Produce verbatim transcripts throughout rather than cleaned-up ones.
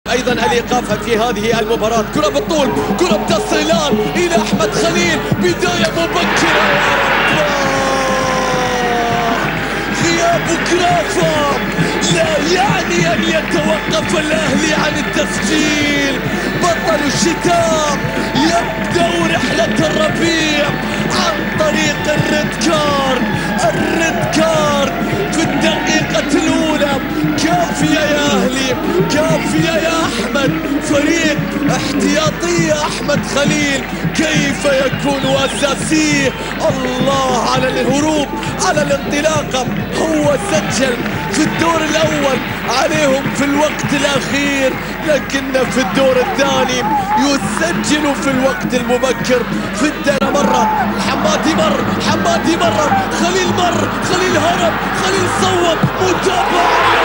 ايضا الايقاف في هذه المباراة. كرة بالطول، كرة بتصل الان الى احمد خليل، بداية مبكرة يا رب. غياب كرافة لا يعني ان يتوقف الاهلي عن التسجيل. بطل الشتاء يبدأ رحلة الربيع عن طريق الريد كارد. الريد كارد في الدقيقة الأولى كافية يا أهلي، كافية يا أحمد. فريق احتياطي أحمد خليل كيف يكون أساسي؟ الله على الهروب، على الانطلاقة. هو سجل في الدور الأول عليهم في الوقت الأخير، لكن في الدور الثاني يسجل في الوقت المبكر. في الدقيقة مرة حمادي مر، حمادي مر، خليل مر، خليل هرب، خليل صوب، متابعة.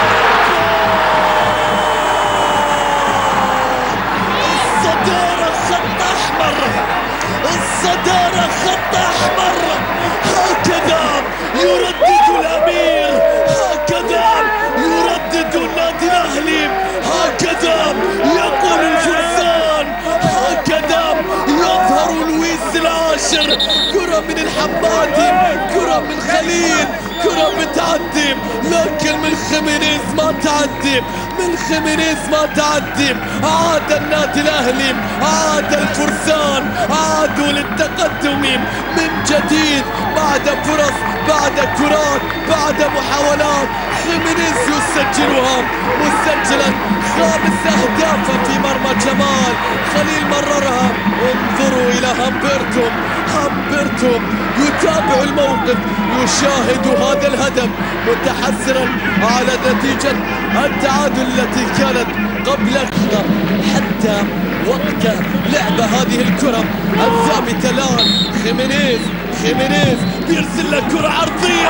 الصدارة خط أحمر، الصدارة خط أحمر. هكذا يردد الأمير، هكذا يردد النادي الأهلي، هكذا يقول الفرسان، هكذا يظهر لويس العاشر. كرة من الحمادي، كرة من خليل، كرة بتعدي، لكن من خيمينيز ما تعدي، من خيمينيز ما تعدي. عاد النادي الأهلي، عاد الفرسان، عادوا للتقدم من جديد بعد فرص، بعد كرات، بعد محاولات. خيمينيز يسجلها مسجلا خامس أهداف في مرمى جمال. خليل مررها. انظروا إلى همبرتو، همبرتو يتابع الموقف، يشاهد هذا الهدف متحسرا على نتيجة التعادل التي كانت قبل الخطر. حتى وقت لعب هذه الكرة الثابتة الآن خيمينيز، خيمينيز بيرسل له كرة عرضية.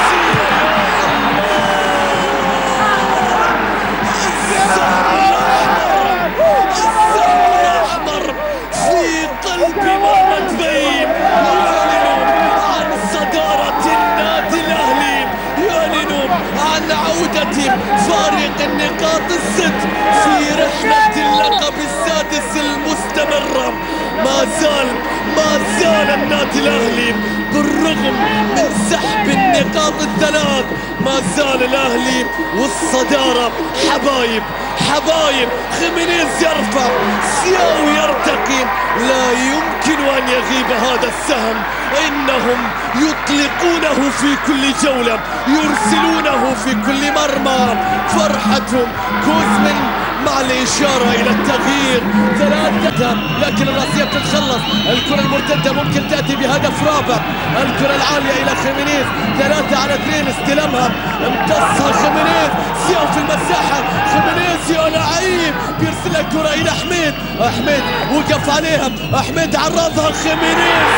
فارق النقاط الست في رحلة اللقب السادس المستمرة. ما زال ما زال النادي الأهلي بالرغم من سحب النقاط الثلاث، ما زال الأهلي والصدارة. حبايب حبايب، خيمينيز يرفع، سياو يرتقي. لا يمكن أن يغيب هذا السهم. إنهم يطلقونه في كل جولة، يرسلونه في كل مرمى. فرحتهم كوزمن مع الإشارة إلى التغيير. ثلاثة، لكن الرأسية بتتخلص. الكرة المرتدة ممكن تأتي بهدف رابع. الكرة العالية إلى خيمينيز، ثلاثة على اثنين، استلمها، امتصها خيمينيز. سياو في المساحة، خيمينيز يا لعيب بيرسل الكرة إلى حميد. حميد وقف عليها، حميد عرضها خيمينيز.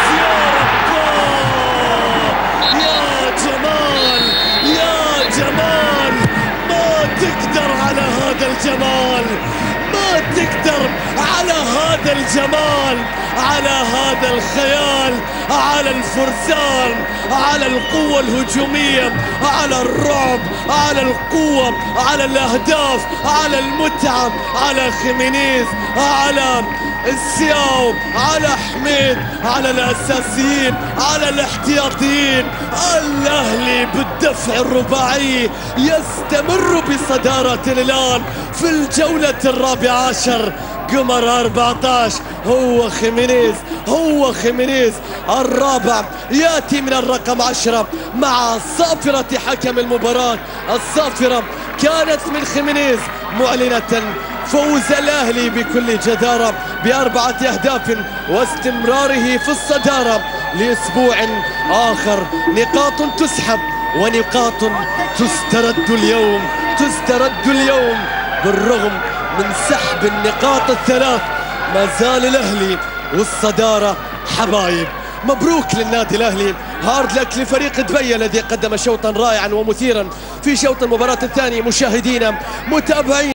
يا رب يا جمال، يا جمال، ما تقدر على هذا الجمال، ما تقدر على هذا الجمال، على هذا الخيال، على الفرسان، على القوة الهجومية، على الرعب، على القوة، على الأهداف، على المتعة، على خيمينيز، على السياو، على حميد، على الأساسيين، على الاحتياطيين. الأهلي بالدفع الرباعي يستمر بصدارة الآن في الجولة الرابعة عشر. قمر أربعة عشر، هو خيمينيز، هو خيمينيز الرابع، يأتي من الرقم عشرة مع صافرة حكم المباراة. الصافرة كانت من خيمينيز معلنة فوز الأهلي بكل جدارة بأربعة أهداف واستمراره في الصدارة لأسبوع آخر. نقاط تسحب ونقاط تسترد اليوم، تسترد اليوم بالرغم من سحب النقاط الثلاث. ما زال الأهلي والصدارة. حبايب مبروك للنادي الأهلي، هارد لك لفريق دبي الذي قدم شوطا رائعا ومثيرا في شوط المباراة الثاني. مشاهدينا متابعين